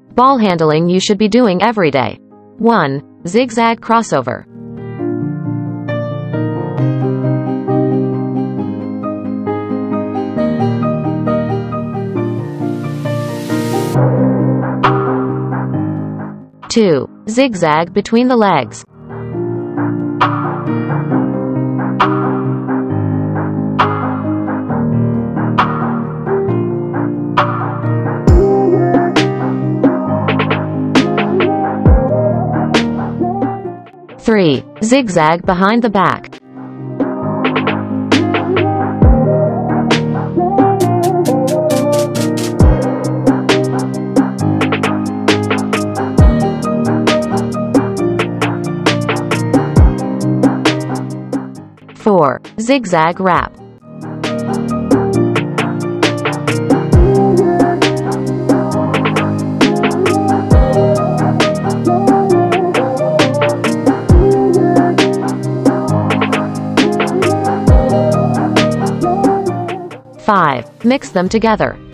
Ball handling you should be doing every day. 1. Zigzag crossover. 2. Zigzag between the legs. 3. Zigzag behind the back. 4. Zigzag wrap. 5. Mix them together.